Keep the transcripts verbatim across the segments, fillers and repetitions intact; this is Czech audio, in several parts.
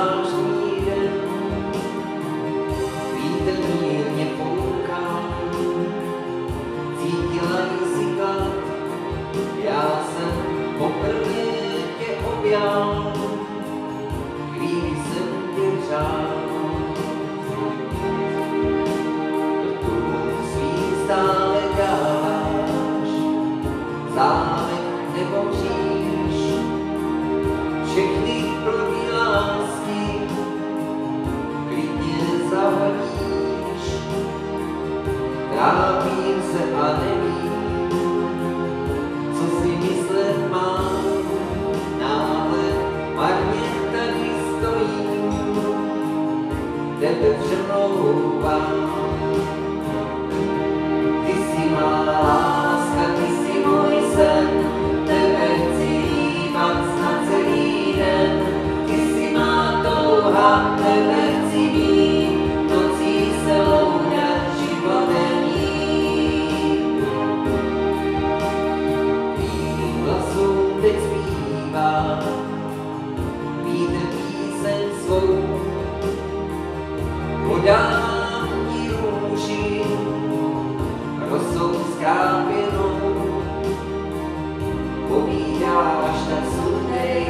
zvláštní den, vítr mírně fouká, cítila jsi klad, já jsem poprvé tě objal, chvíli jsem tě řál. Tu svým stále dáváš, zámek nebo kříž, všechny plody lásky klidně zavadíš. Trápím se a nevím, co si myslet mám, náhle marně tady stojím, tebe přemlouvám. Ty jsi má láska, ty jsi můj sen, tebe chci líbat na celý den. Ty jsi má touha, tebe chci mít, nocí se loudat, životem jít. Tvým hlasům teď zpívá, vítr píseň svou, podávám ti růži, rosou skrápěnou, povídáš tak smutnej,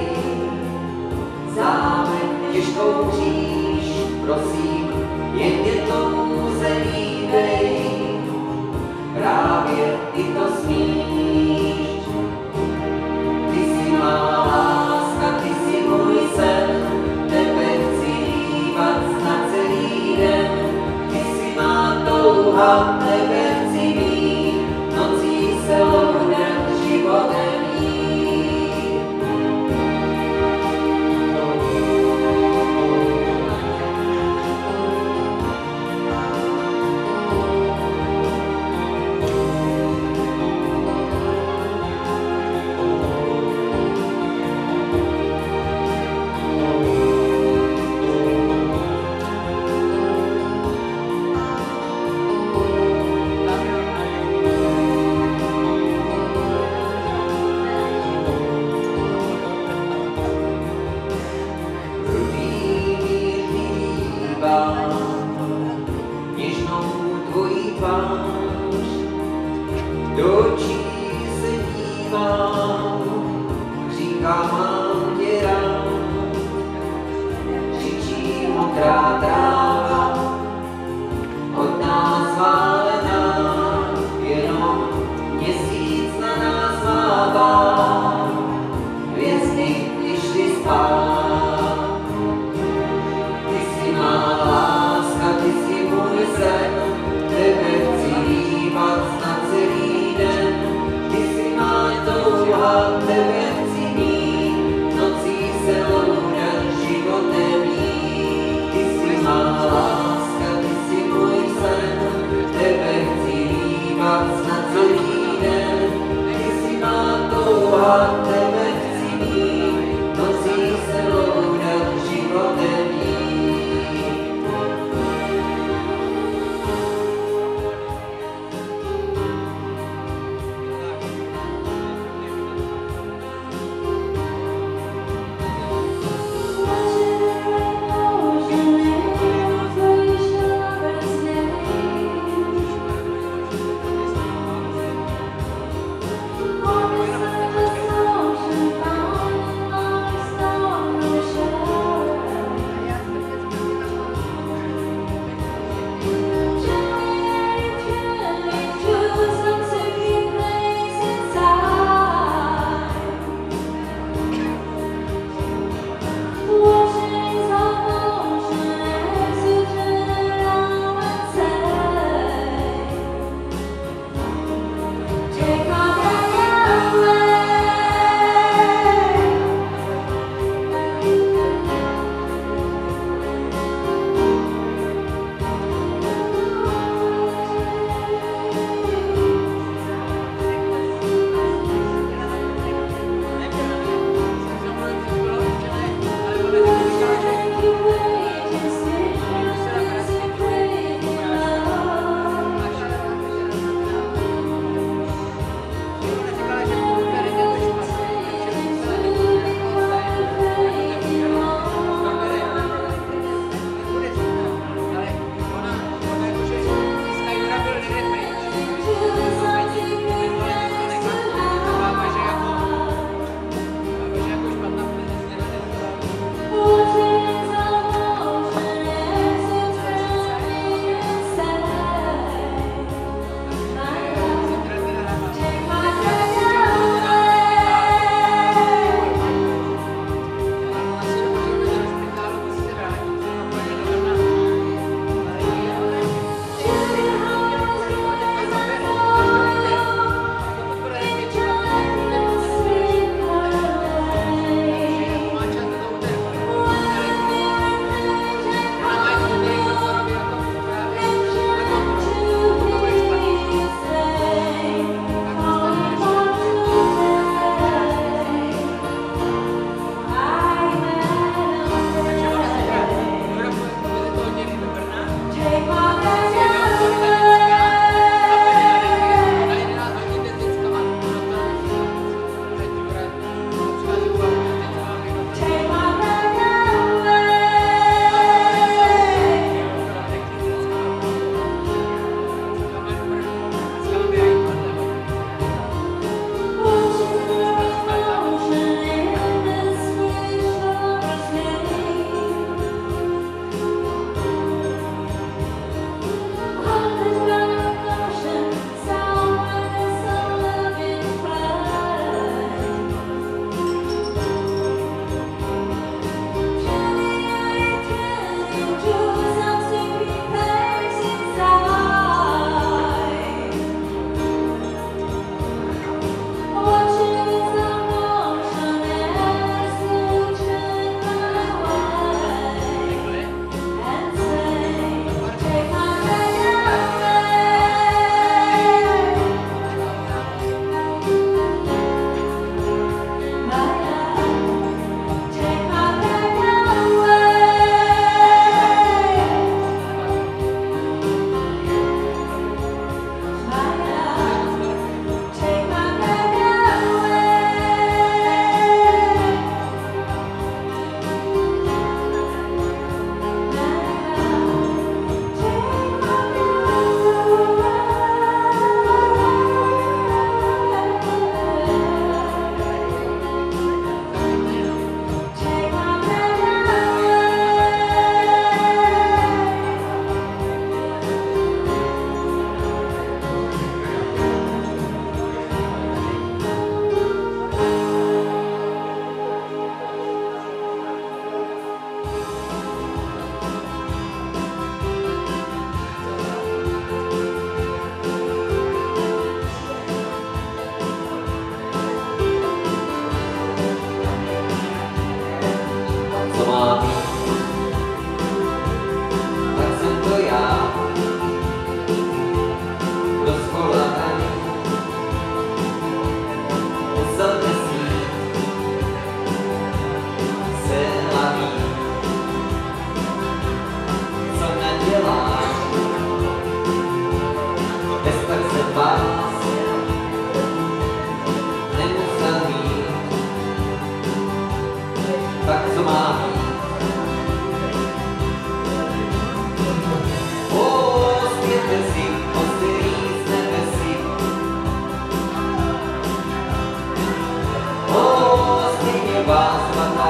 zámek těžkou kříž, prosím, jen mě touze líbej, právě ty to smíš. Ty jsi má láska, ty jsi můj sen, tebe chci líbat na celý den. Ty jsi má touha, tebe chci mít, nocí se loudat, životem jít. Něžnou tvojí tvář, do očí se dívám, říkám, mám tě rád, křičí modrá tráva, od nás válená, jenom měsíc na nás mává, hvězdy vyšly spát. Tebe chci líbat na celý den, ty jsi má touha, tebe chci mít, nocí se loudat, životem jít. Ty jsi má láska, ty jsi můj sen, tebe chci líbat na celý den, ty jsi má touha, tebe chci mít, nocí se loudat, životem jít.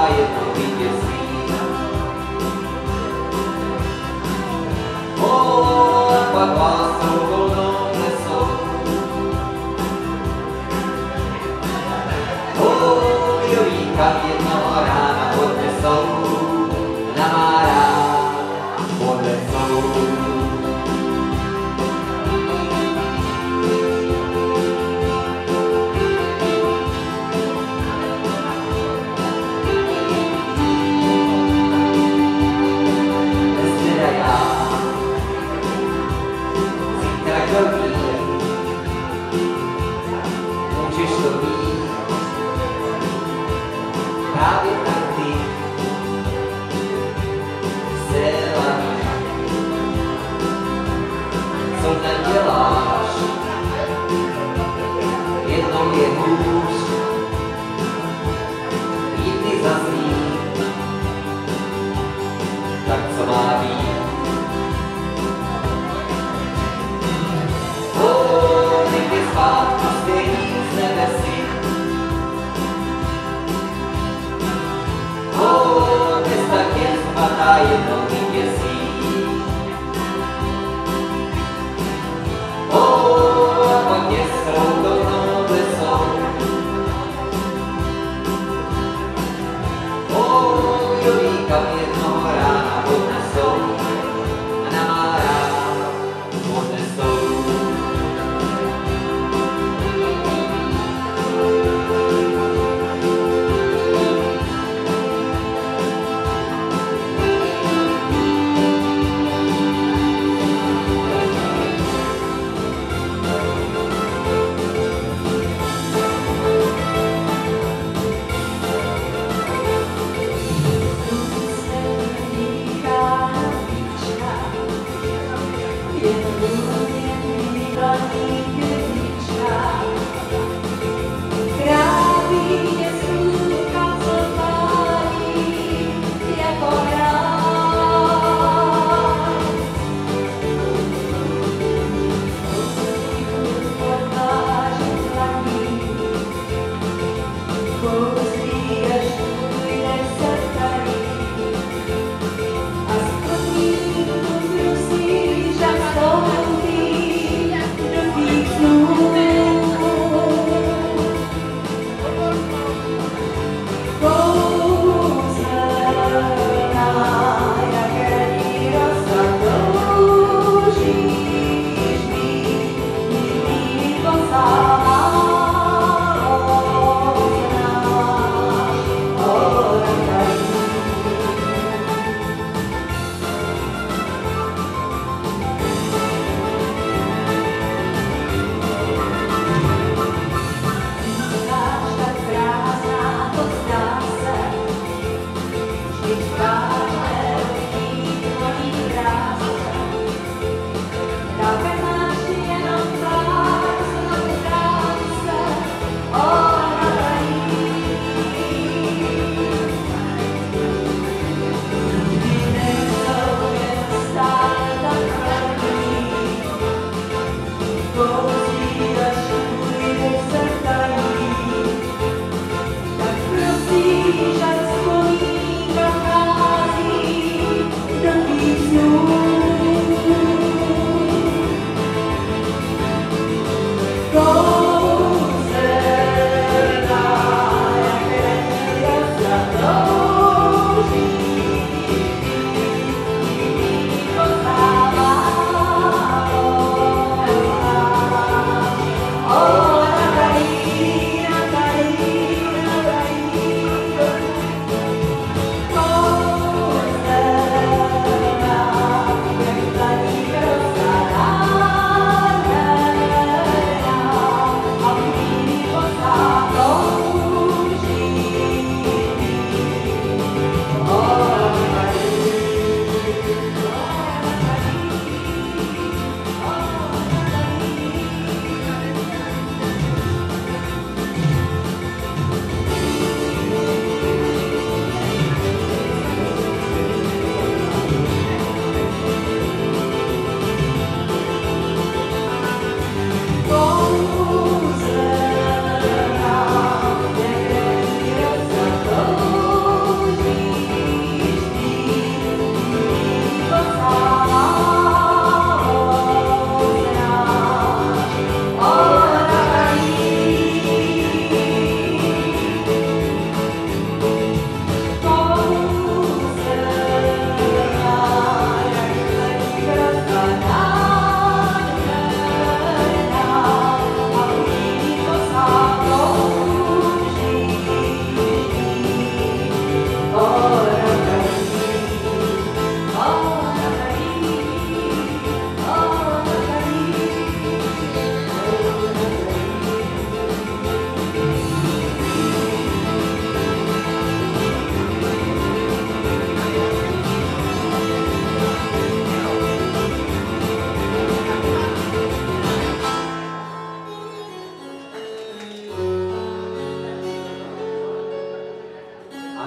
jednou vítězí. O, a pak lásou volnou nesou. O, Jovíka jednoho rána odnesou, na Mára odnesou. Můžeš to mít právě tak ty, zcela jinak. Co neděláš, jednou je hůř, jindy zazní, tak co má být? Zpátky stejný z nebesí. O, dnes tak jen spadá jednou vítězí. O, a pak mě s routou nesou.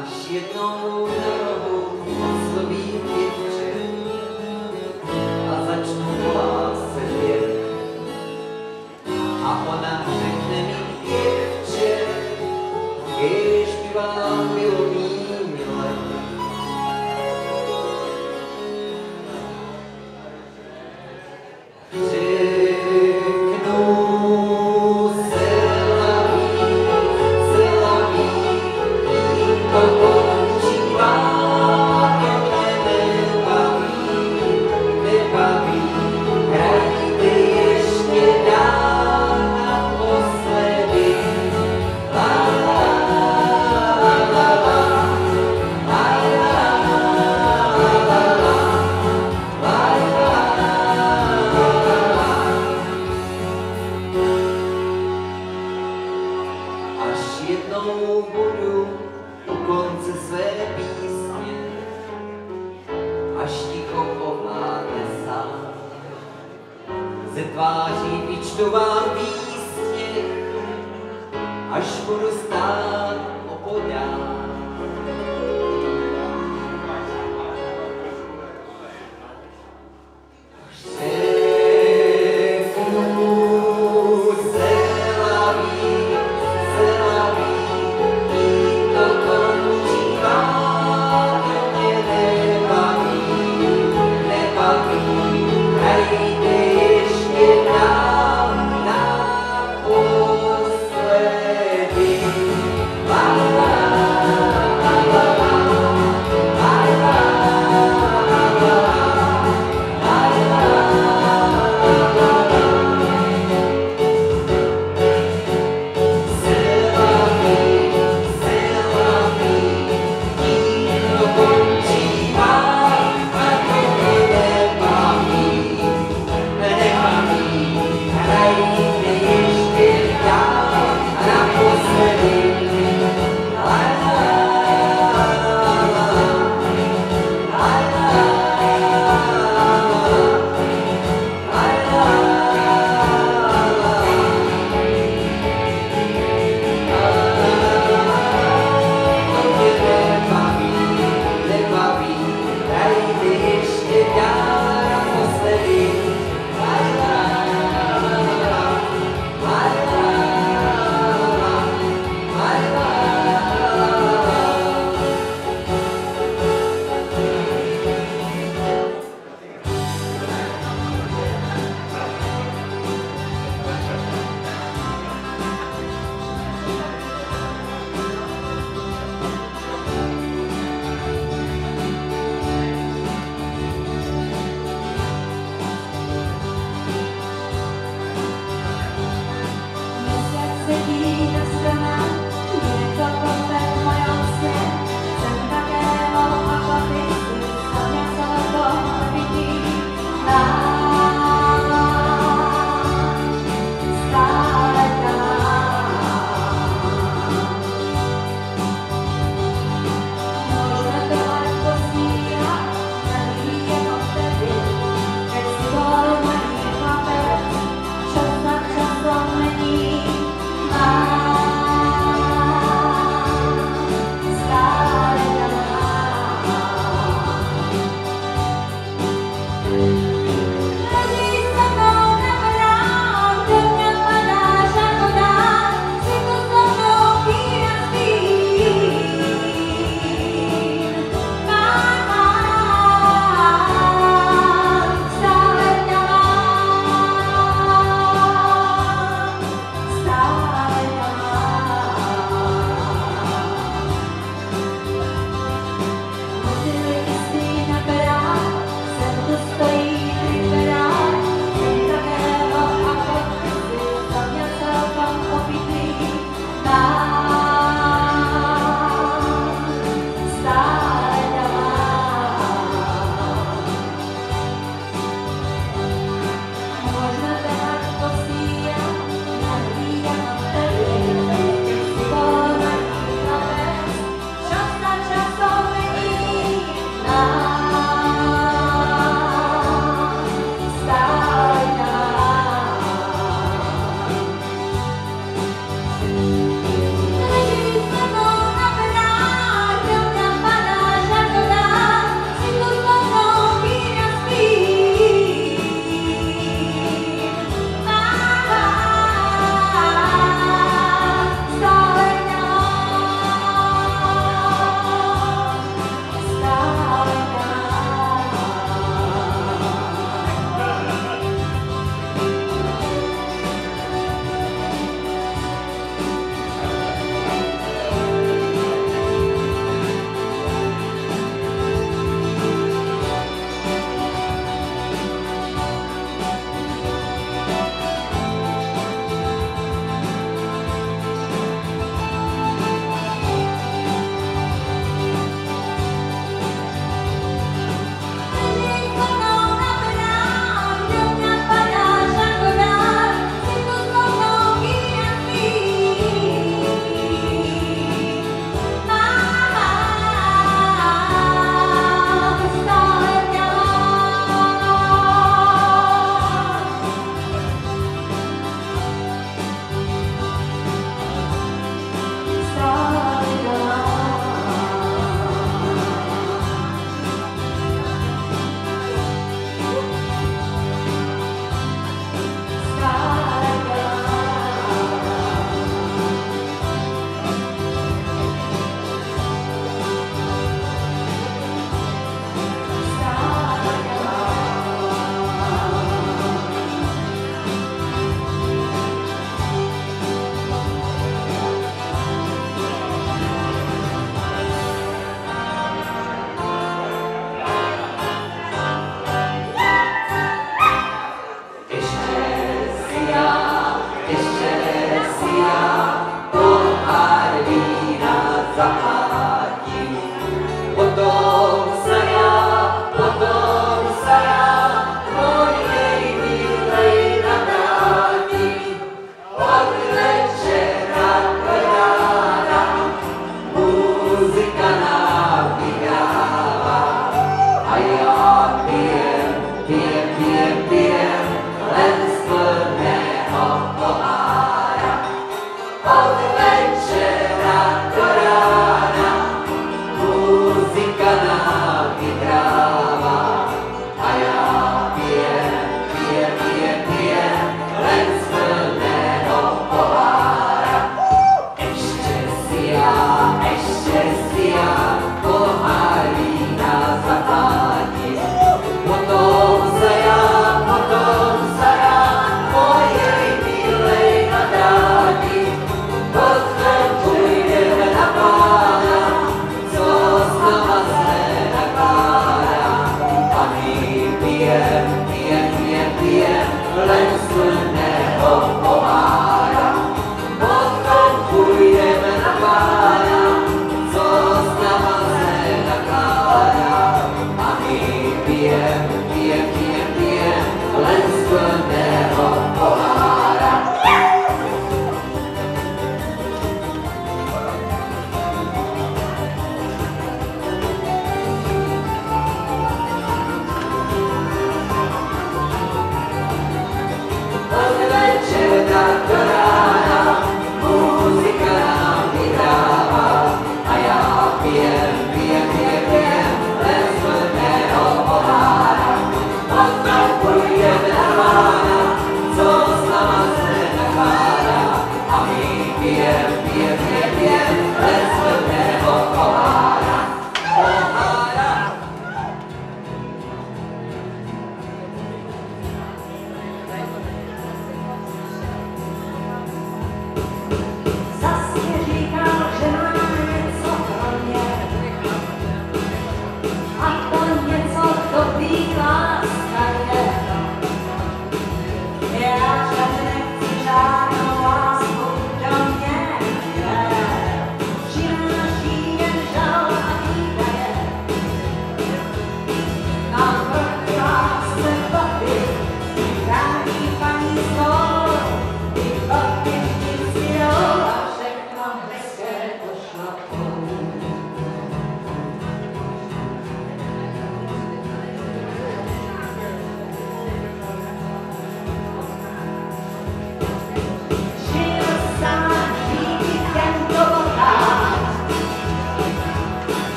až jednou na rohu osloví děvče a začnou hlásat věk. A ona řekne mi děvče, kéž by vám bylo míle. Jednou budu u konce své písně, až ticho ovládne sám. Ze tváří vyčtu vám výsměch, až budu stát opodál.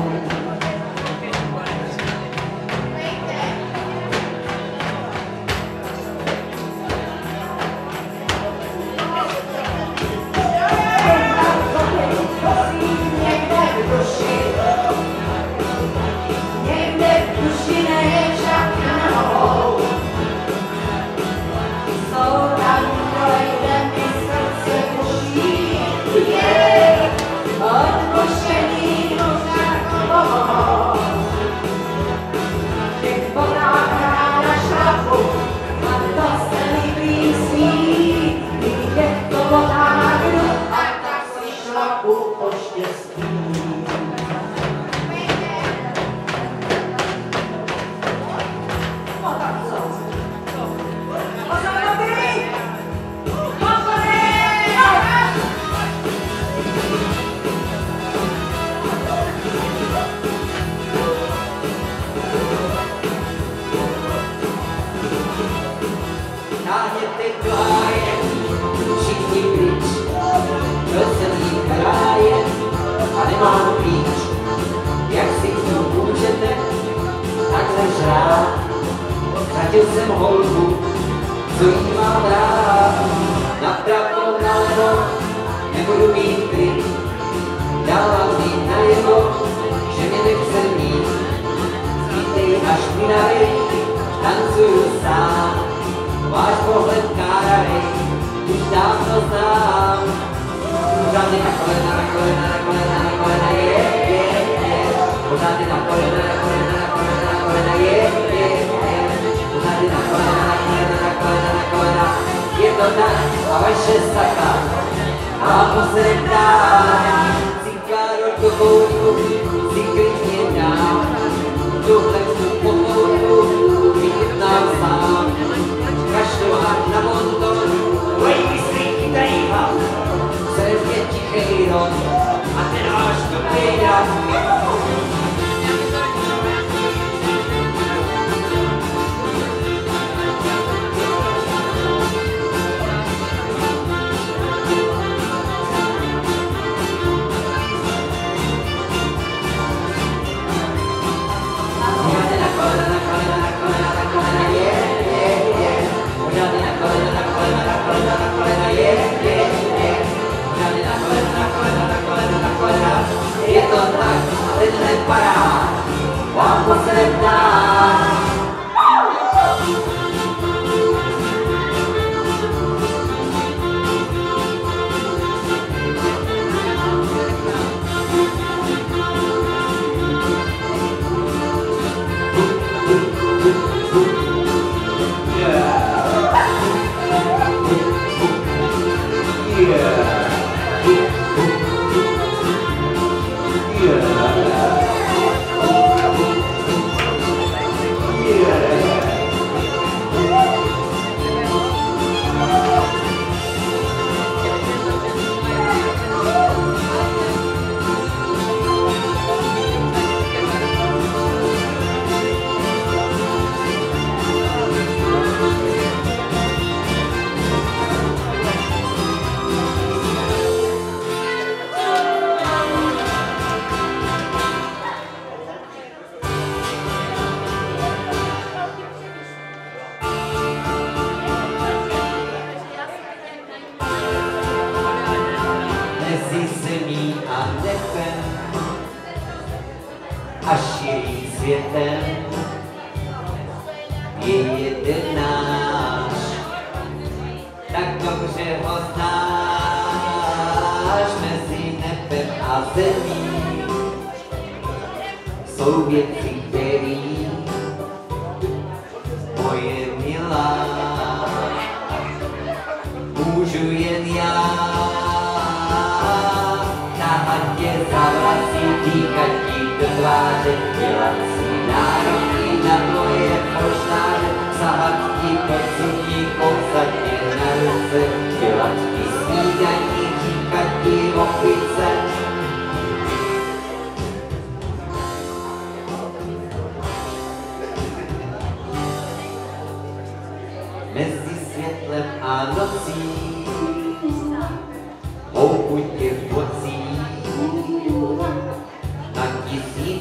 Tisíc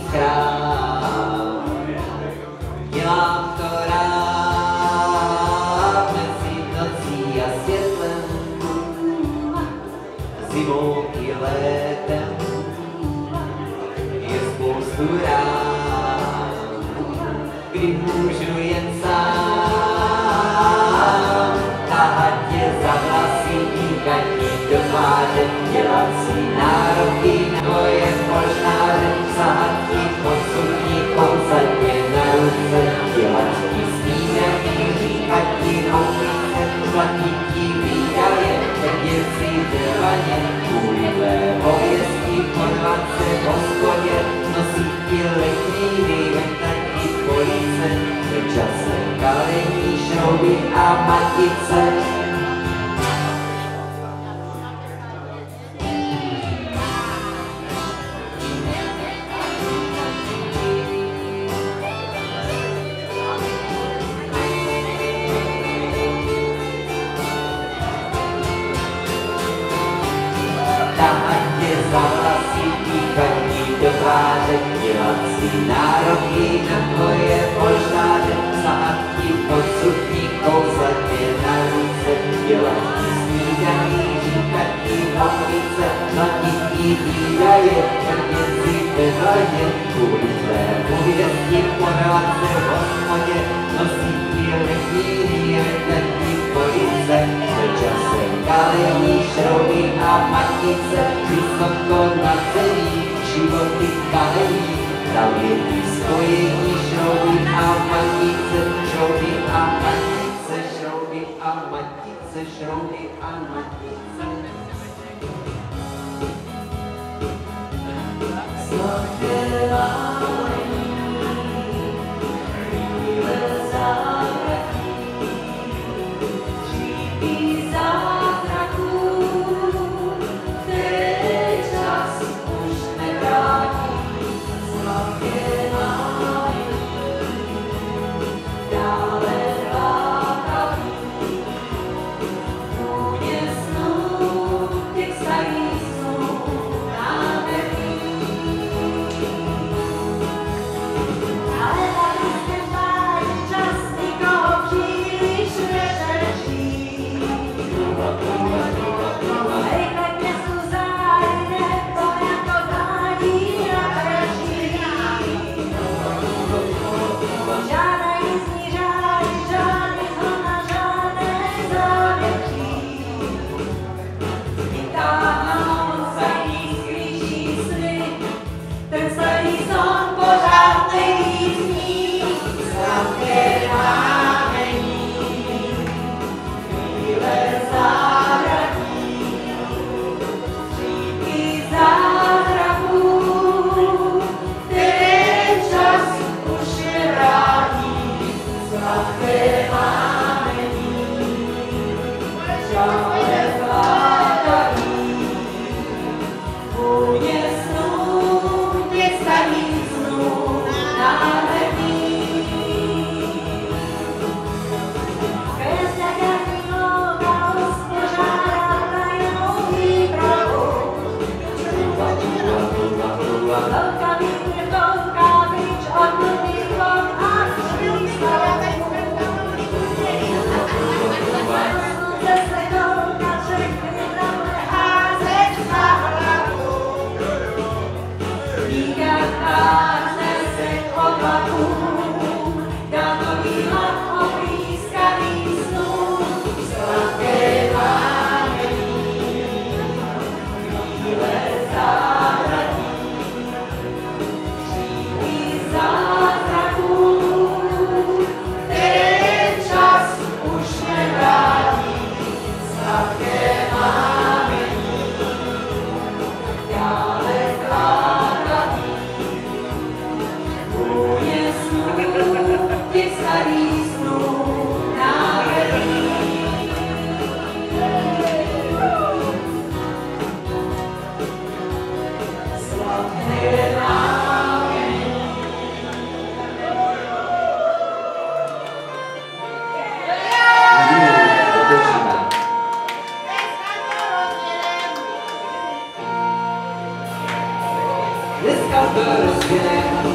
chrám. Dělám to rád mezi nocí a světlem, zimou i létem je spoustu rád, kdy můžu jen sám tahat tě za vlasy, díkat ti do tváře, dělat si nároky na tvoje polštáře, sahat ti pod sukni, kousat tě na ruce, dělat ti snídaní, říkat ti koupíce, platit ti výdaje, sedět si v vaně, kvůli tvé pověsti, porvat se v hospodě, nosit ti leknýny, ventat ti police, časem kalení, šrouby a matice. Do tváře, dělat si nároky na tvoje polštáře, sahat ti pod sukni, kousat tě na ruce, dělat ti snídaní, říkat ti hoplice, platit ti výdaje, krmět si ve hladě, kvůli tvé pověsti, porvat se v hospodě, nosit ti leknýny, ventat ti police, se časem kalení, šrouby a matice, vysoko na celý životy kalení, zavětí spojení, šrouby a matice, šrouby a matice, šrouby a matice, šrouby a matice. Sladké lání, chvíle závratí, šípí zázraků, které čas už nevrátí. Sladké lání, dále lákaví, vůně snů, těch starých snů, nádherných. Ale tady se tváří čas, nikoho příliš nedrží. Rychle k městu zájde, to jako dání a drží. Žádné jízdní řády, žádný zhona, žádné závětří. Vytáhnou starý sklíží sny, ten starý son pořád nejvíc. Sladké námení, chvíle závratí, střípky zázraků, které čas už nevrátí. Sladké námení, žále vládaví, vůně snů, těch starých snů, nádherných. Kresťa každý holokaust požádá tajnou výpravu. Velká výměr, velká bič, odmluvých vod a črných stavů. Slunce se jdou na všechny drobné házet na hlavu. Díkat prázdné se k oblakům, datový hlad oblízkavý snů. Sladké námení, chvíle závratí, šípky zázraků, které čas už nevrátí. Sladké námení, dále kládaví, vůně snů, těch starých snů, nádherných. Sladké námení. Dneska to rozdělem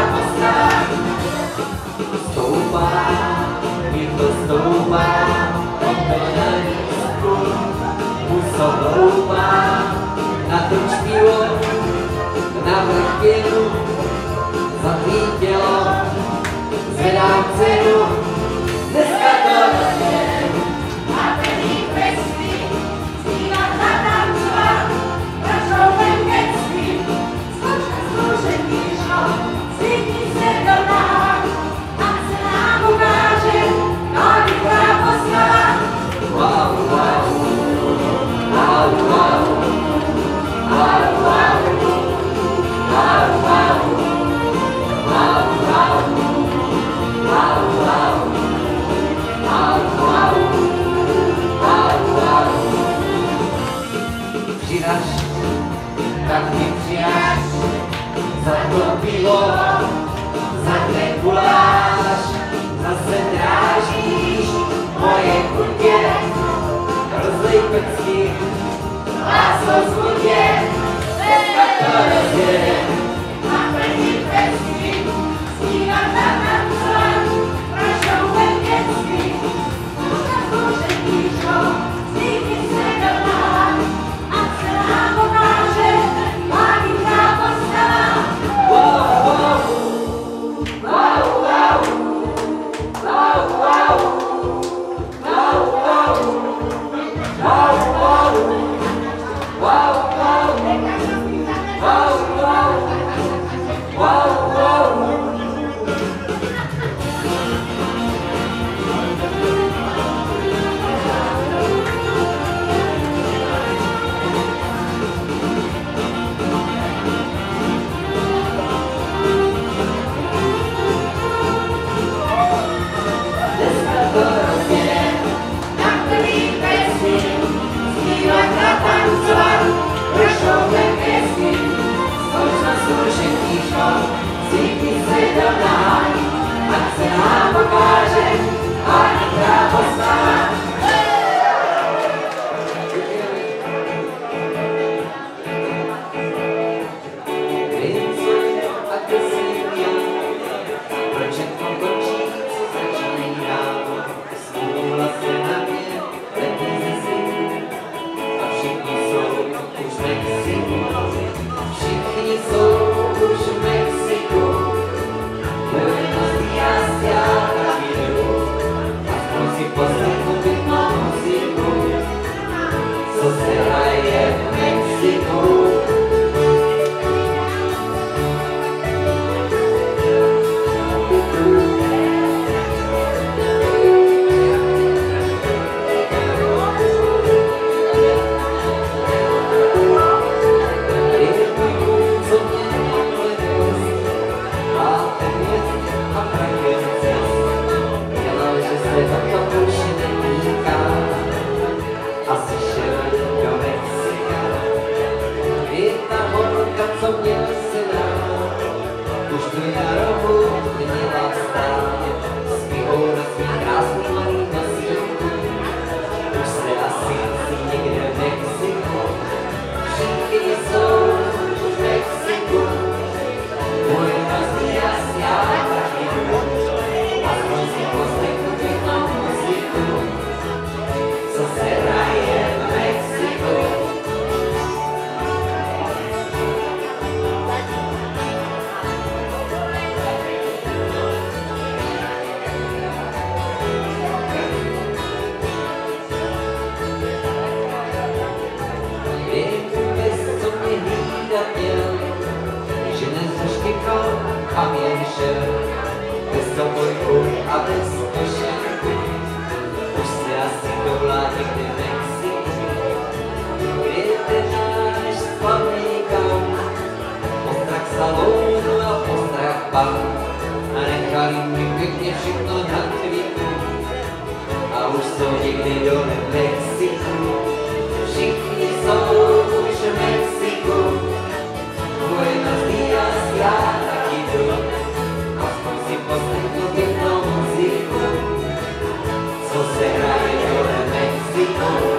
postava. Stoupá, je to stoupá, to na lístku, puso hloupá, na to čpílo, na vrchvěnu, za tvý tělo, zvedám cenu, dneska to rozdělím. Máte mít pestry, zpívat, zatancovat, prašouvem kectvím, skočka zkoušet píšo, zvykni se do náh, a se nám ukáže, nová postava. Wow, wow, wow, wow, wow, wow, wow, wow, wow, wow, wow, wow, wow, wow, wow, wow. Přidaš, tak mi přidáš, za to pivo, za ten guláš, zase drážíš moje chutě, rozlej pecky, lásou zvutě, dneska to rozjedem. Máte mít pestry, zpívat, zatancovat, prašouvem kectvím, skočka zkoušet píšo, zvykni se do náh, a se nám ukáže, nová postava. Wow, wow, wow, wow, wow, wow, wow, wow, wow, wow, wow, wow, wow, wow, wow, wow. Dneska to rozjedem. Máte mít pestry, zpívat, zatancovat, prašouvem kectvím, Skočka zkoušet píšo, zvykni se do náh, ať se nám ukáže, nová postava. Vincuj a ty si měl, proč je to končí, co začíná. Smůla se na mě, letí ze zvyku, a všichni jsou už v Mexiku. Všichni jsou už v Mexiku, Buenos días, já taky jdu. Aspoň si poslechnu pěknou muziku, co se hraje v Mexiku. Asi šel do Mexika, i ta holka, co měl se dát, už tu na rohu měla stát, s pivou na svý krásný malý nosíku, už se asi nosí někde v Mexiku, všichni jsou už v Mexiku, Buenos días, já taky jdu, aspoň si poslechnu pěknou muziku, co se hraje v Mexiku. Věku bez, co mě hlídat měl, že nezaštěkal a mě šel, bez obojku a bez košelku, už se asi dovolá někde v Mexiku. Kde je ten náš slavný kam, postrach salonu a postrach pan, a nechali mi pěkně všechno na kvíku, a už jsou někde dole v Mexiku. Všichni jsou už v Mexiku, Buenos días, já taky jdu, aspoň si poslechnu pěknou muziku, co se hraje dole v Mexiku.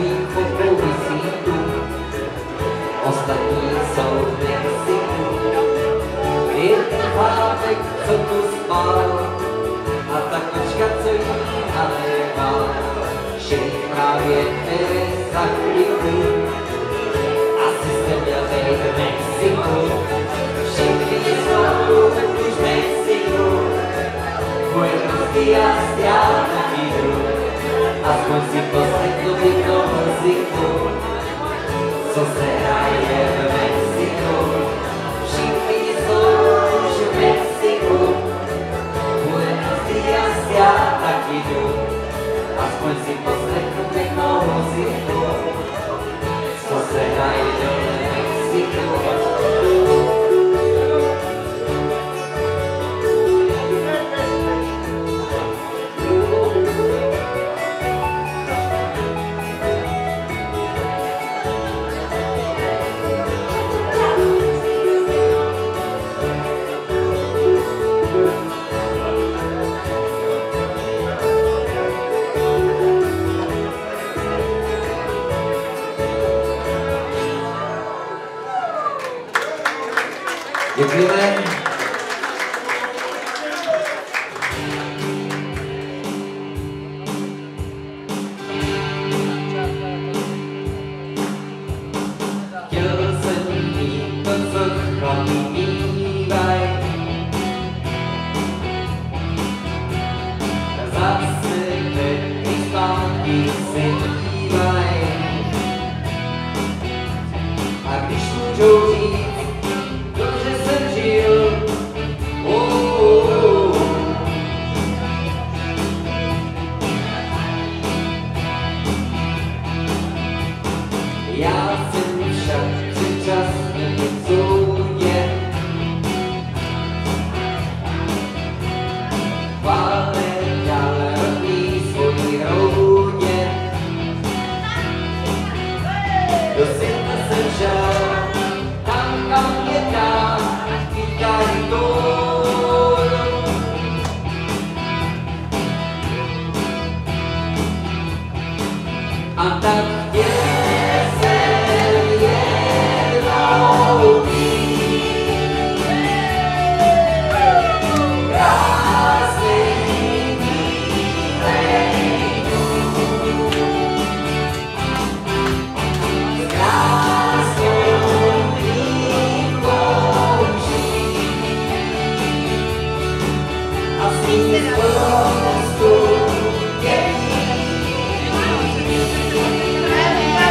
tvým fotkou visí tu, ostatní jsou v Mexiku. Je ten chlapek, co tu spal, a ta kočka, co jí naléval, že jí právě za chvíli. Asi jsem měl být v Mexiku, všichni jsou už v Mexiku. Buenos días, já taky jdu, aspoň si poslechnu pěknou muziku, co se hraje v Mexiku. Všichni jsou už v Mexiku. Buenos días, já taky jdu, aspoň si poslechnu pěknou muziku, co se hraje v Mexiku. Děkujeme. Chtěl jsem mít to, co chlapi mívaj, zase teď zpátky se dívaj. A když můžou říct, dobře jsem žil, oh, oh, oh. Já jsem však předčasně soudě, chvále dal rodný svojí roudě. Do světa jsem šel, tam kam mě dám, kytary tón. A tak chtěl jsem jednou být krásnej bílej dům s krásnou dívkou žít a s ní spoustu dětí.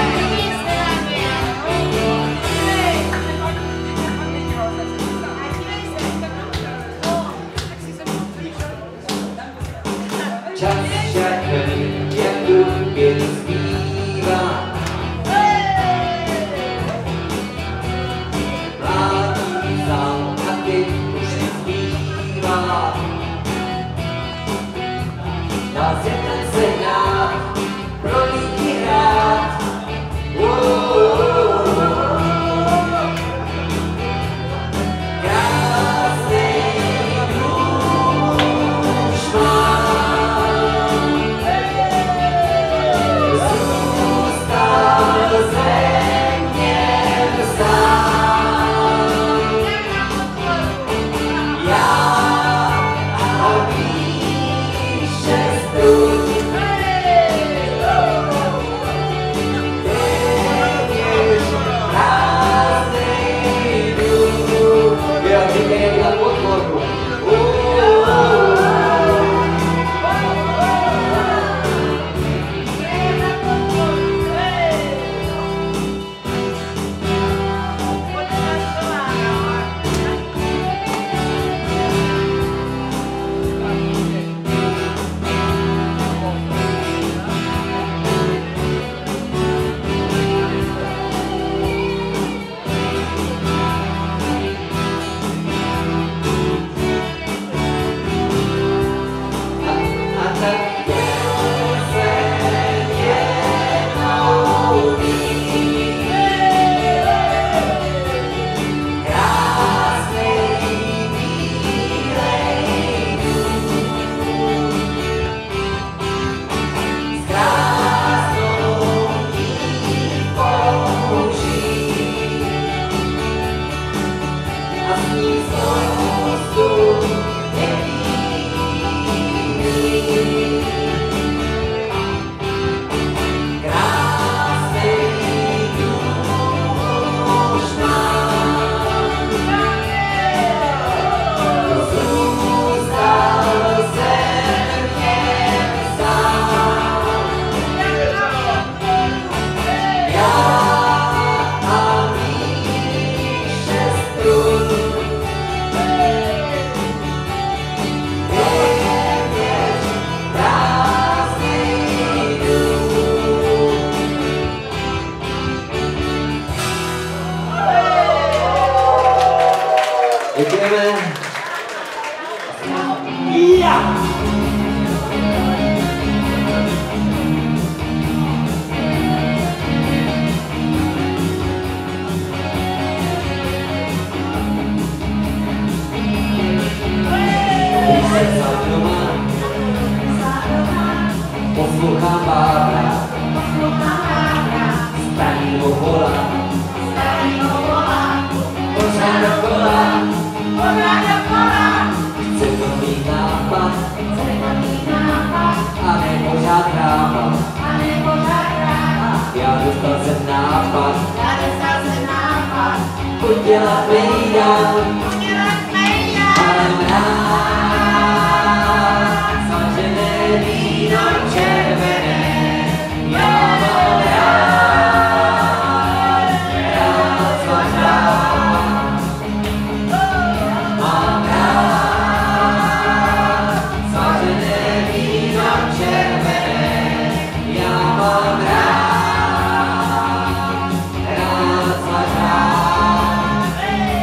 dostal jsem nápad, já dostal jsem nápad, udělat mejdán, udělat mejdán. mám rád smažené víno červené, já mám rád, rád smažák. Mám rád smažené víno červené, já mám rád, rád smažák.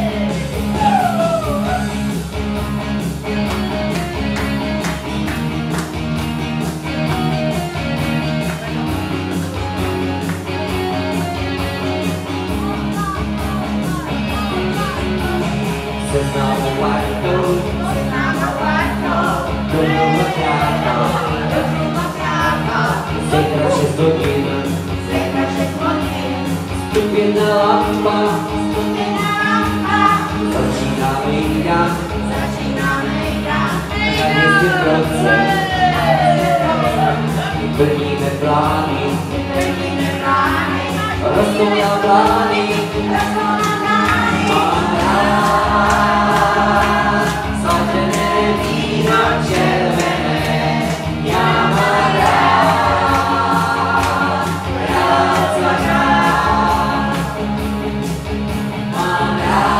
Jsem znovu vartou, Známa vládnou, domů krátko, domů krátko, zítra šest hodin, zítra šest hodin, stupená lampa, stupená lampa, začíná mejdán, začíná mejdán. na městě proce, plníme plány, Plníme plány, rostou na plány, rostou na plány. mám rád smažené víno červené, já mám rád, rád smažák. Mám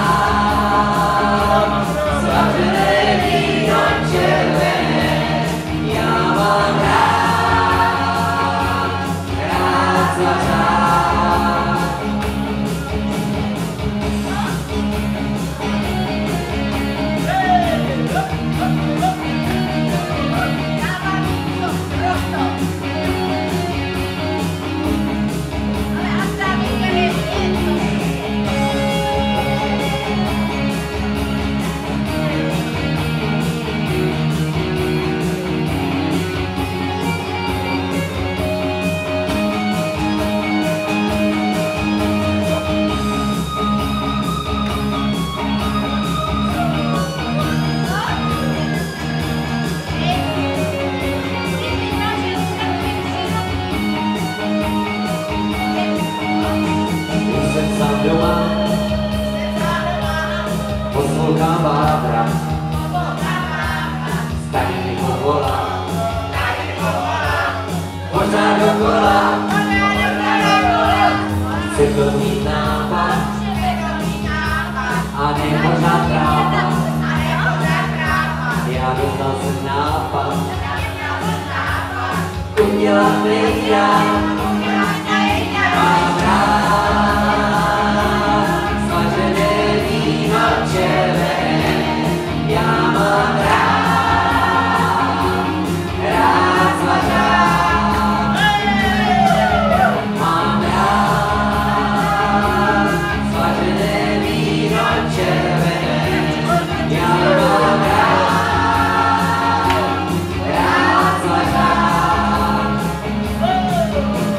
rád smažené víno červené, já mám rád, rád smažák. Už jsem sám doma, poslouchám bábra, tady mi povolá, pořád dokola, chci to mít nápad, a ne pořád tráva, já dostal jsem nápad, udělat mejdán, mám rád smažené víno červené, já mám rád, rád smažák. Mám rád smažené víno červené, já mám rád, rád smažák.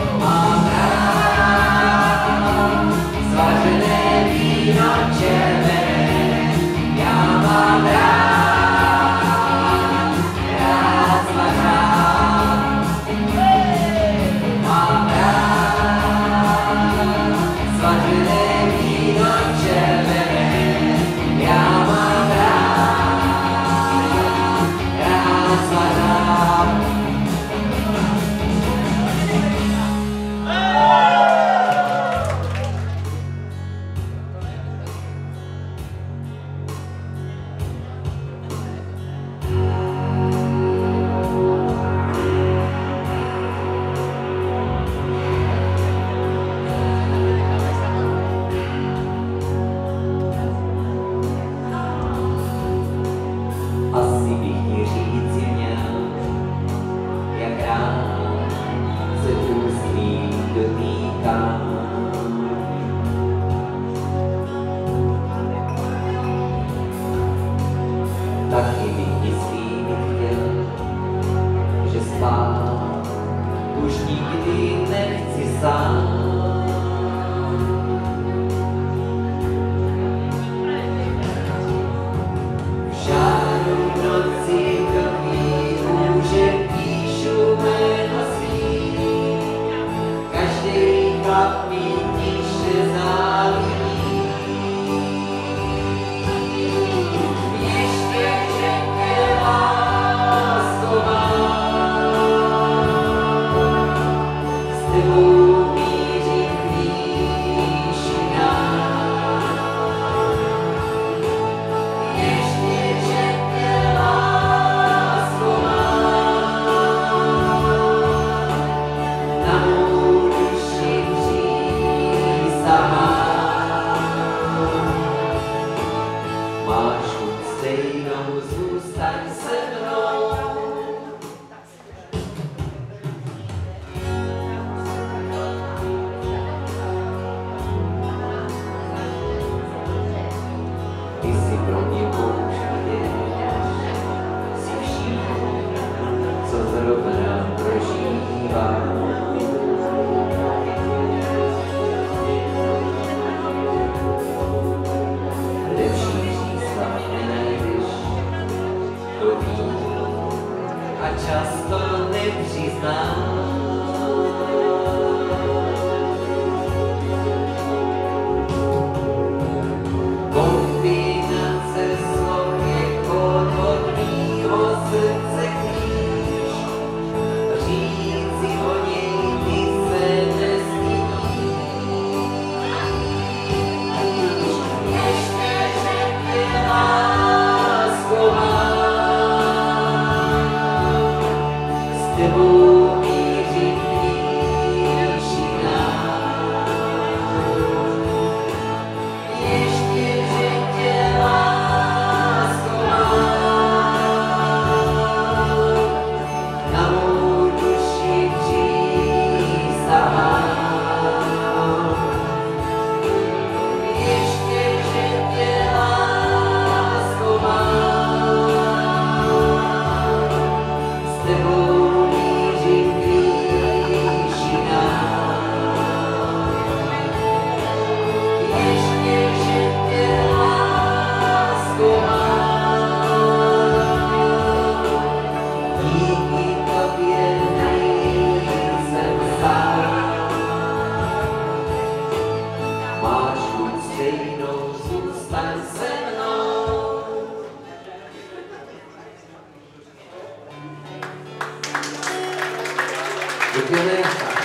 Děkujeme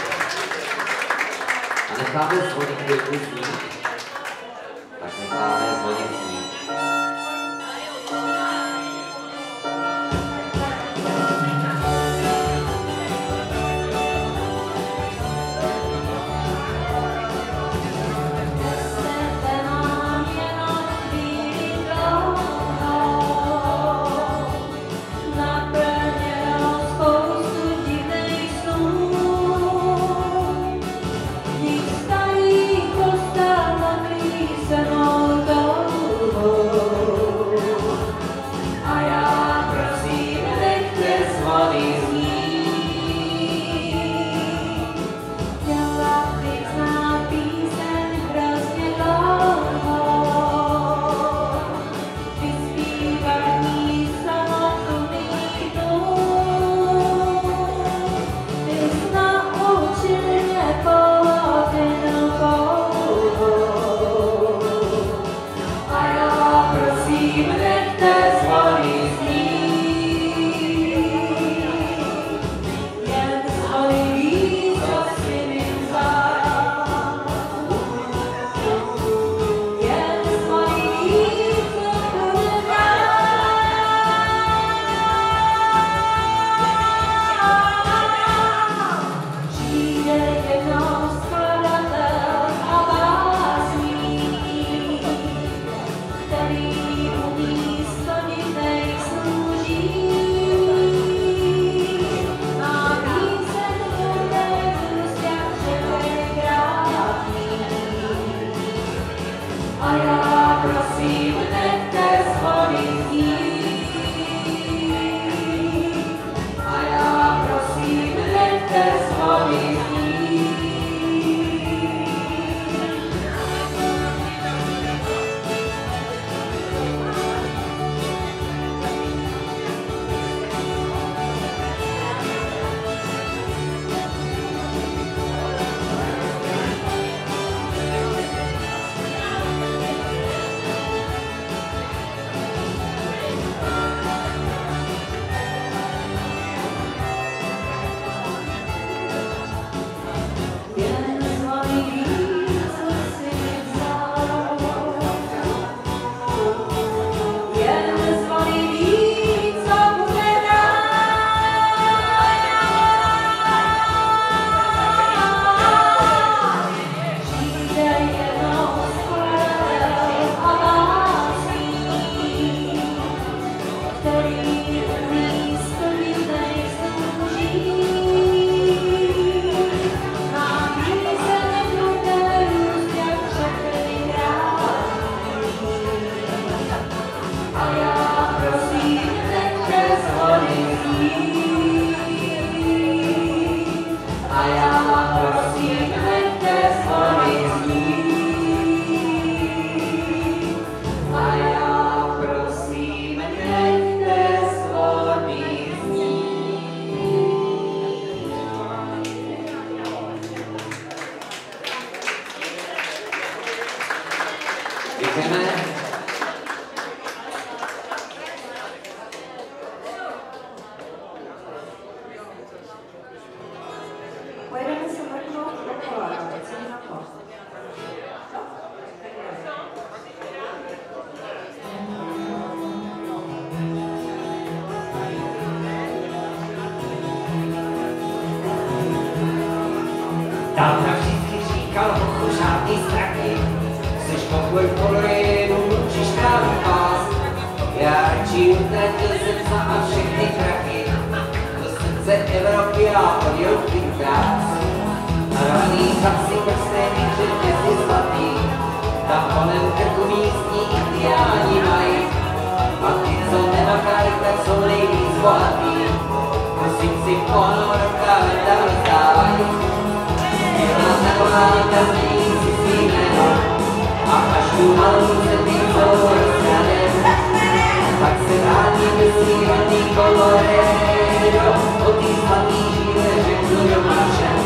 a necháme zvonik chvilku snít. Tak necháme zvonik snít. Starý kostel nakrýsenou touhou. Děkujeme. Pojedeme se vrchnout dokola, co na to? Táta vždycky říkal, hochu, žádný strachy, seš pokoj v polorénu, učíš trávu pás. Já radši utratil jsem za a všechny prachy, do srdce Evropy a odjel v krás. Narvaný kapsy prsteny, že hvězdy zlatý, tam kolem krku místní indiáni mají. A ty, co nemakají, tak jsou nejvíc bohatý, prosím si honor kalendar rozdávají. Byla taková každý si svý jméno a až tu malou zemi celou rozkradem, tak se vrátíme si rodný Colorado, o tý zlatý žíle řeknu doma všem.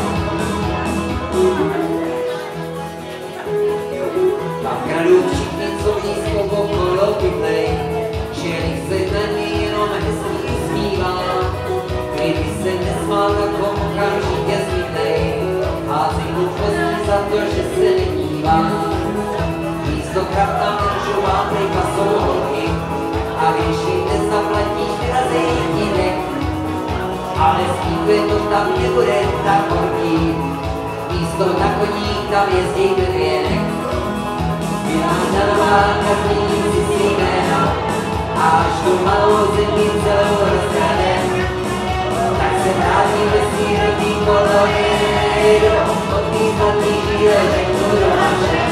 Tam kradou všichni, co blízko okolo bydlej, žijeli se na ní jenom hezký smívá, kdyby se nesmál, tak ho okamžitě zmítej. Hází mu postí za to, že se nedívá. Místokrát tam držová plejka jsou holky a když jim nezaplatíš, vyrazej divek. Ale skýpuje to tam nebude tak horký, místo na koník tam jezdí do věnek. Vynáždanová každý si svý jméno a až tu malou zemi celou rozkradem, tak se vrátíme si rodný Colorado, od tý zlatý žíle řeknu doma všem.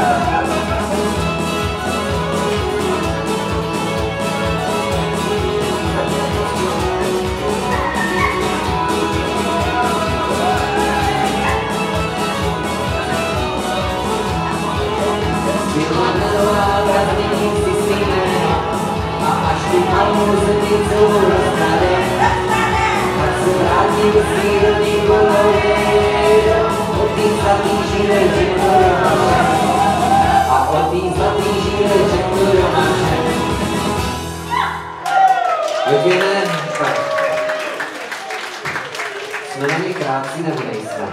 Vynáždanová každý si svý jméno a až tu malou zemi celou rozkradem, tak se vrátíme si rodný Colorado, od tý zlatý žíle řeknu doma všem. A od tý zlatý žíle řeknu doma všem. Děkujeme. Jsme na mě krátcí nebo nejsme?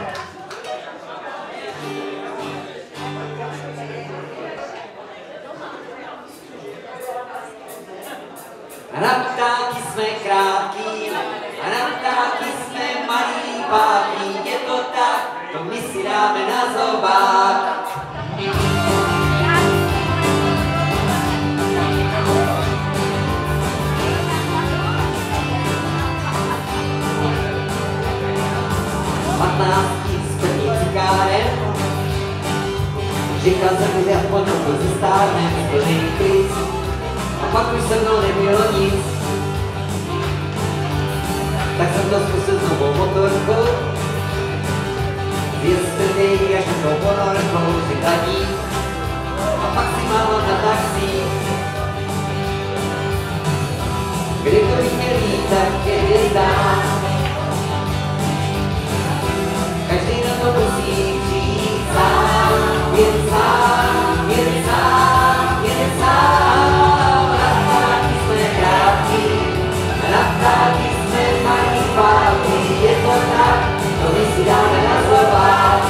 A na ptáky jsme krátký, a na ptáky jsme malý pátý, je to tak, to my si dáme na zobák. Patnáctý s první cigárem, říkal jsem, že potom to zestárnem, plný klid, a pak už se mnou nebylo nic. Tak jsem to zkusil s novou motorkou, věstrnej až tou ponorkou, řekla dík, a pak si máma na taxi. Kdy to bych měl jít, tak je hvězdám, každý na to musí přijít sám, jen sám, jen sám, jen sám. Na ptáky jsme krátký, na ptáky jsme malý pátý, je to tak, to my si dáme na zobák.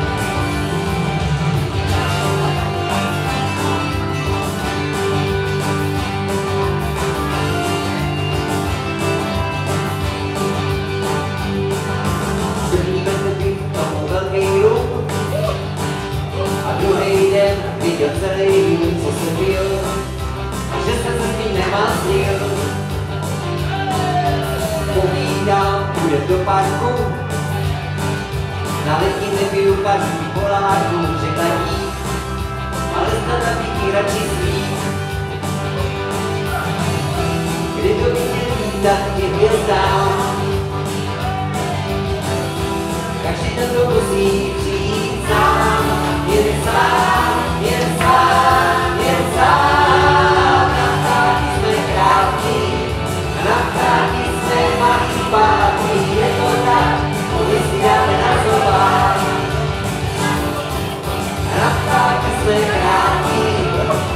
První bezpečný k tomu velký rum a druhý den viděl celý dům, co se byl, že se se s ním nemazlil. Povídám, půjde do parku, na letní nepiju každý polárku, řekla dík, ale snad nabídí radši svých. Kdy to viděl lítat k hvězdám, každý na to musí přijít sám, jen sám, jen sám, jen sám. Na ptáky jsme krátký, na ptáky jsme malý pátý, je to tak, to my si dáme na zobák. Na ptáky jsme krátký,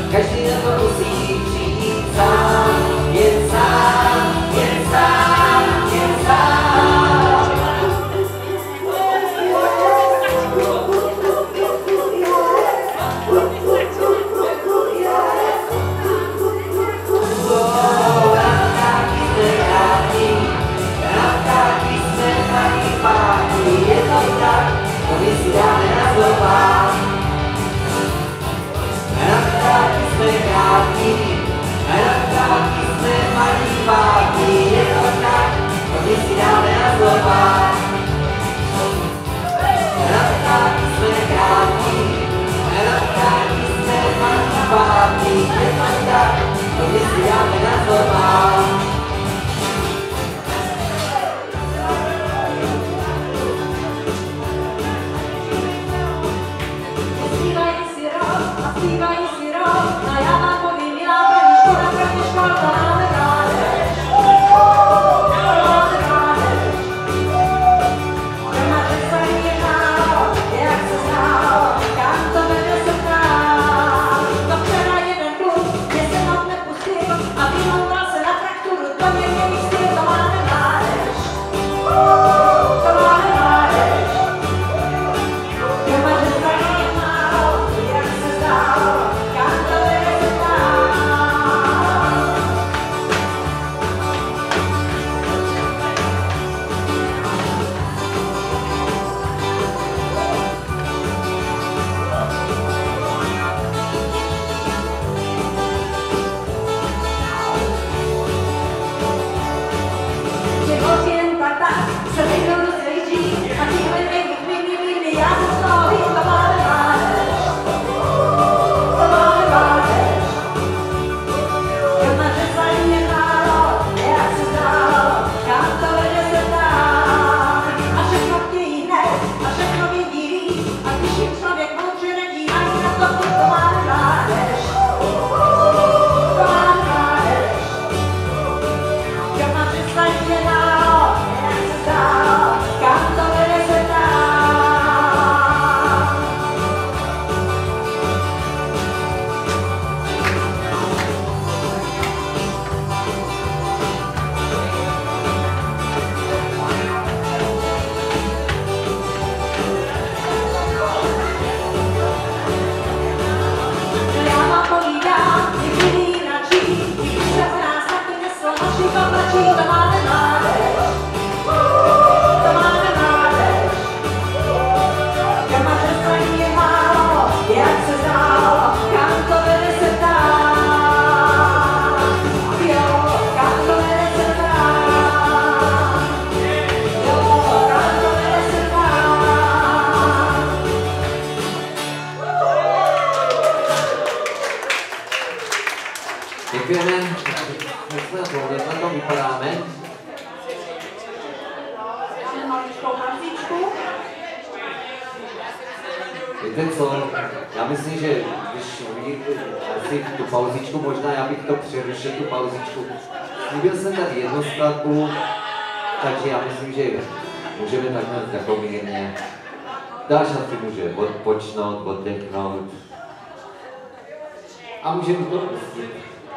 každý na to musí přijít sám, jen sám, jen sám, jen sám. Oh, taky jsme rádi, taky jsme taky páni, je to tak, to my si dáme na zlobách. Taky jsme rádi, taky jsme taky páni, je to tak, to my si dáme na zlobách. Taky jsme rádi, taky jsme taky páni, je to tak, to my si dáme na zlobách. Zpívají si rok, a já vám povím, já první škoda, první škoda, to máme mládež. To máme mládež. Doma se jednalo, jak se znalo, kam to vede se dál. To včera jeden kluk, mě se moc nepustil a vymlouval se na trakturu, to mě měli styl, to máme mládež. To máme mládež. Doma se Děkujeme, jak jsme na tom, jak na tom vypadáme. Víte co, já myslím, že když uvidíte asi tu pauzičku, možná já bych to přerušil, tu pauzičku. Slíbil jsem tady jednu skladbu, takže já myslím, že můžeme takhle jako mírně. Dáš asi může odpočnout, oddechnout. A můžeme to pustit.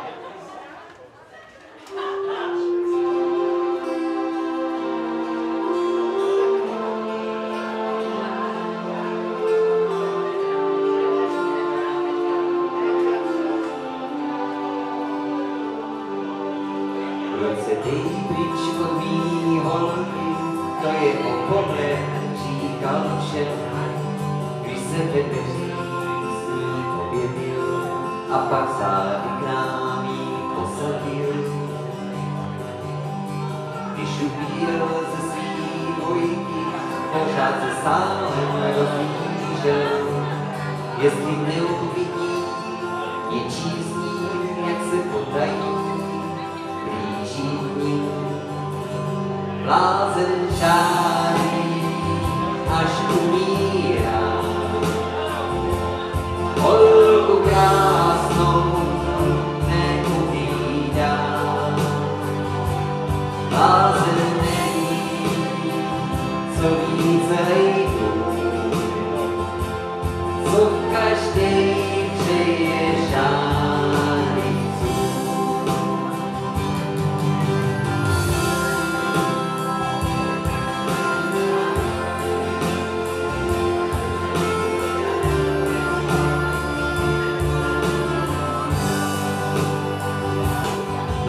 se dej pryč od mý holky, to je opomle, říkal všem, když se ve dveřích s ní objevil a pak zády k nám jí posadil. Když ubíjel ze svý dvojky, pořád se stálem rozlížel, jestli neuvidí něčí s ním, jak se potají. Blázen čáří, až umírá, holku krásnou neuvídá. Blázen neví, co více hejtu, co každej přeje žár.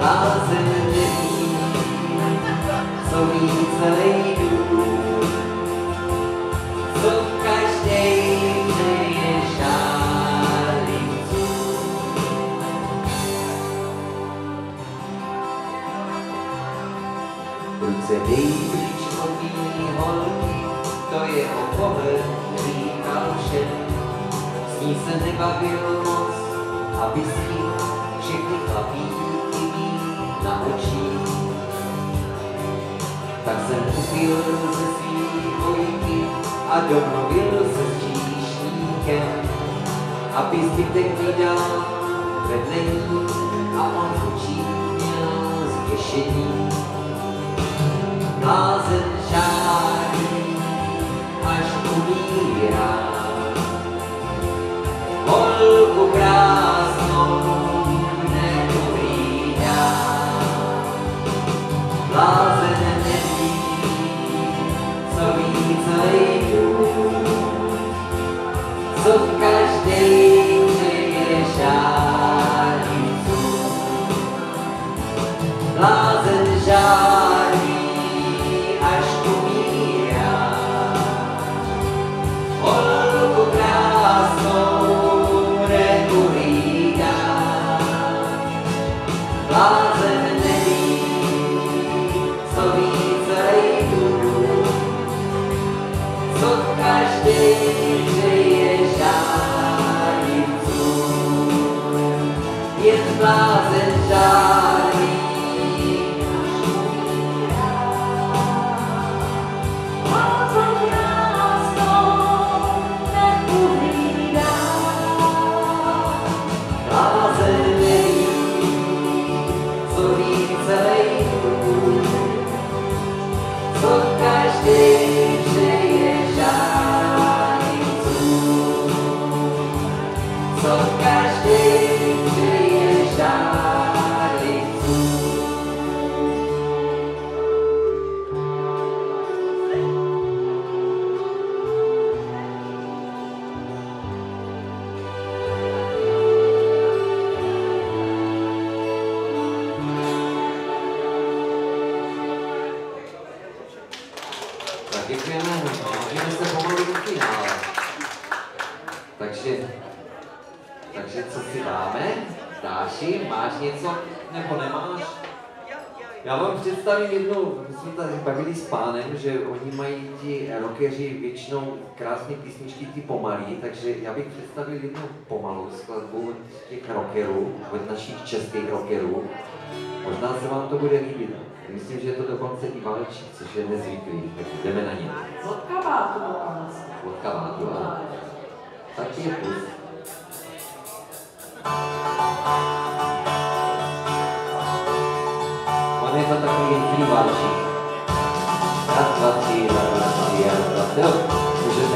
blázen neví, co ví celý dům, co každej přeje žádlinců. Ruce dej pryč od mý holky, to je o pohled, říkal všem. S ní se nebavil moc, aby si všechny chlapíky mít na očích. Tak jsem upil ze svý dvojky a domluvil se s číšníkem, aby zbytek vydal vedle ní a on v očích měl zděšení. Blázen žádný, až umírá, holku krásnou neuvídá. Blázen neví, co ví celý dům, co každej přeje žádlinců. Blázen žádný, až umírá, holku krásnou neuvídá. Blázen neví, co ví celý dům, co každej přeje žádlinců. Jen blázen žádný, co každej přeje žádlinců, co každej přeje žádlinců. Tak děkujeme, můžeme se pomalu do finále. Takže, takže co si dáme? Dáši, máš něco nebo nemáš? Já vám představím jednu, my jsme tady bavili s pánem, že oni mají ti rockeři většinou krásné písničky, ty pomalý, takže já bych představil jednu pomalou skladbu těch rockerů, od našich českých rockerů. Možná se vám to bude líbit. Myslím, že je to dokonce i valčí, což je nezvyklý, tak jdeme na ně. Od kabátu dokonce. Od kabátu, ano. Tak je pust. On je to takový jentlý valčík. Raz, dva, tři, raz, dva, tři, raz, dva, tři, jo, můžete.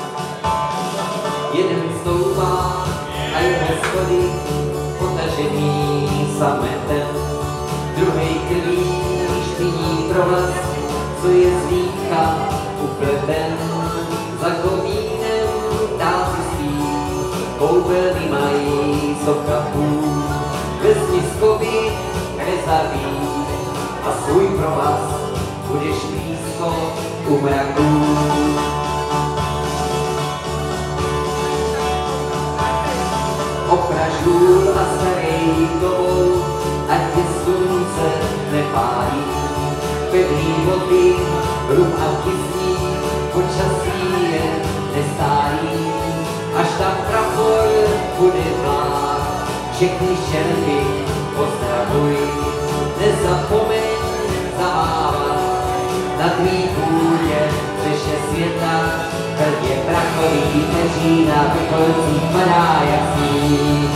Jeden stoupá a jeho schody potažený sametem. Druhej krví špiní provaz, co je zvýcha upleten. Za komínem ptáci spí, koupelny mají sokapů. Bez niskovy nezabí a svůj provaz budeš blízko u mraků. Opraž důl a starej kovou, ať tě slunce nepálí. Pevný boty, rum a kysní, počasí je nestálí. Až tam prapor bude vlád, všechny šelby pozdravuj. Nezapomeň zamávat na tvý půdě řeše světa. Hrdě prachový peří na vrcholcích padá jak sníh.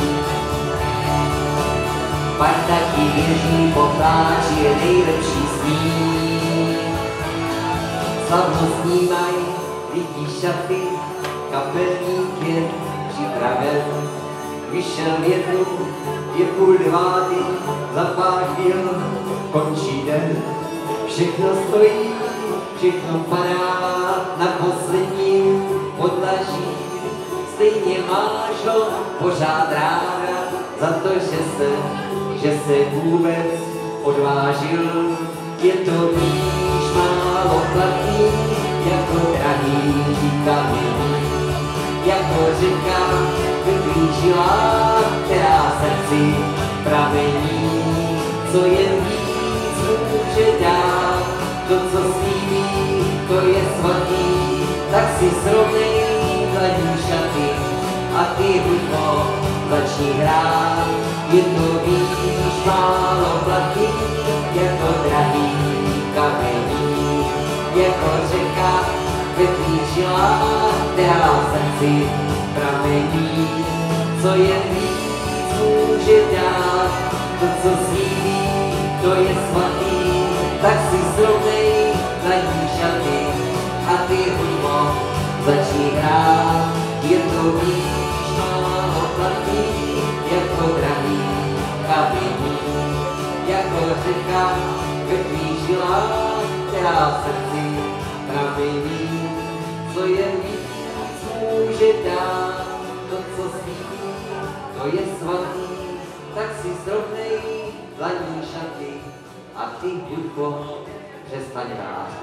Parta ti věří popláči je nejlepší sníh. Slavnostní maj, vidí šaty, kapelník je připraven. Vyšel větru, je půl deváty, za pár chvíl končí den. Všechno stojí, všechno padá na posledním podlaží. Stejně máš ho pořád ráda, za to, že se že se vůbec odvážil. Je to víš málo platný, jako drahý kamení, jako řeka vyklížila, která srdci pramení. Co jen víc může dát, to, co slíbí, to je svatý, tak si srovnej dlaní šaty a ty hudbo začni hrát. Je to víš málo platný, jako drahý kamení, jako řeka vyklíčila, která srdci pramení. Co jen víc může dát, to, co slíbí, to je svatý, tak si srovnej dlaní šaty a ty hudbo začni hrát. Je to víš málo platný, jako drahý kamení, jako řeka vyklížila, která srdci pramení. Co jen víc může dát, to, co slíbí, to je svatý, tak si srovnej dlaní šaty a ty hudbo přestaň hrát.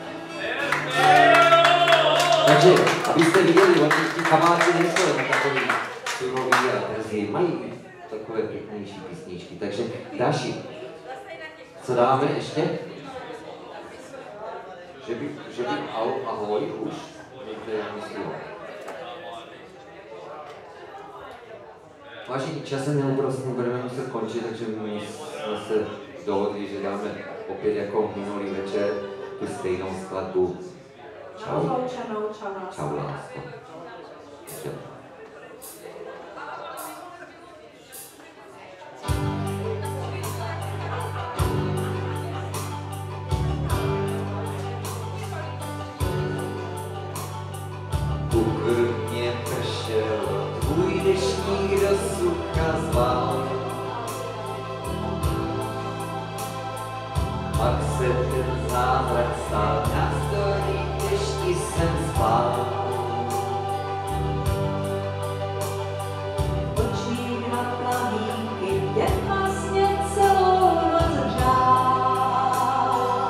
Takže, abyste viděli, oni ti kabáci nejsou jen takový surový a drzí, mají takové pěknější písničky. Takže Dáši, co dáme ještě? Že by, že by ahoj už? Někde já myslím. Vážení, časem neúprostně budeme muset končit, takže my jsme se dohodli, že dáme opět jako minulý večer tu stejnou skladbu. Čau. Čau, čau, Čau, lásko. Čau. Ukrutně pršel tvůj dešník do sucha zval. Pak se ten zázrak stal, navzdory dešti jsem spal. Očí na plamínky, je vlastně celou noc řád.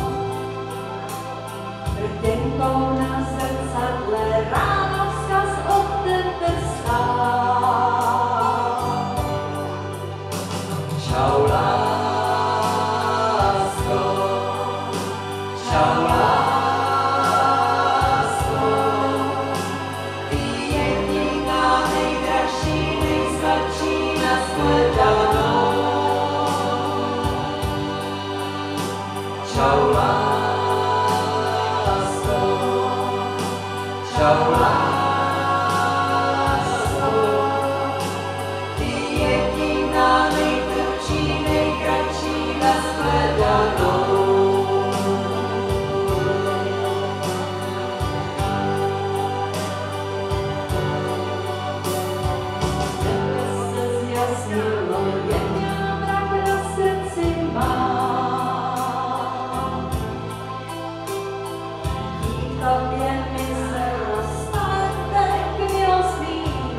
Rtěnkou na zrcadle ráno vzkaz od tebe stál. Čau, lásko, čau, lásko, ty jediná nejdražší, nejsladší nashledanou. Čau, lásko, čau, lásko, ty jediná nejtvrdší, nejkratší nashledanou. Nebe se zjasnilo, jen mrak na srdci mám. Ticho jen mi se rozpade k milostným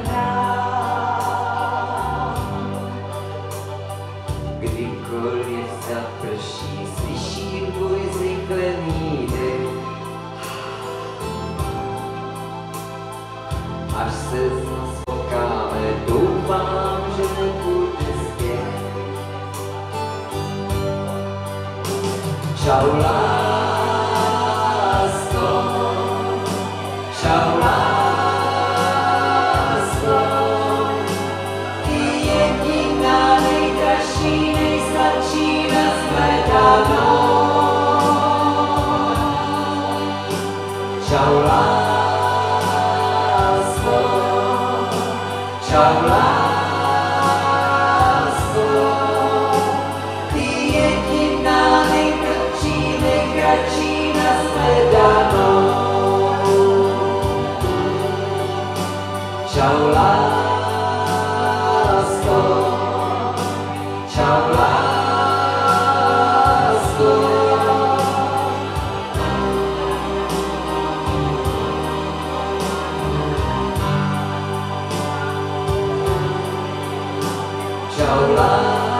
hrám. Kdykoliv zaprší, slyším tvůj zrychlený dech. Až se znovu spotkáme, doufám, že nebude zpět. Čau, lásko, čau, lásko, ty jediná nejdražší, nejsladší nashledanou. Čau, lásko, čau, lásko, ty jediná nejkratší, nejkratší nashledanou. Čau, lásko, čau, lásko. Čau, lásko.